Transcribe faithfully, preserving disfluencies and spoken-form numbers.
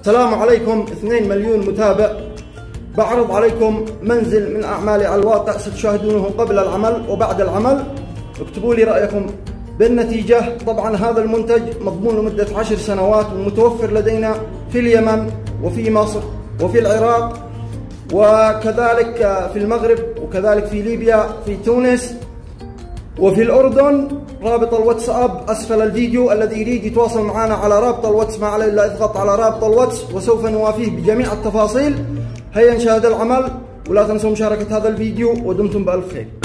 السلام عليكم. اثنين مليون متابع. بعرض عليكم منزل من أعمالي على الواقع ستشاهدونه قبل العمل وبعد العمل. اكتبوا لي رأيكم بالنتيجة. طبعا هذا المنتج مضمون لمدة عشر سنوات ومتوفر لدينا في اليمن وفي مصر وفي العراق وكذلك في المغرب وكذلك في ليبيا في تونس وفي الأردن. رابط الواتساب أسفل الفيديو. الذي يريد يتواصل معنا على رابط الواتس ما عليه إلا يضغط على رابط الواتس وسوف نوافيه بجميع التفاصيل. هيا نشاهد العمل ولا تنسوا مشاركة هذا الفيديو ودمتم بألف خير.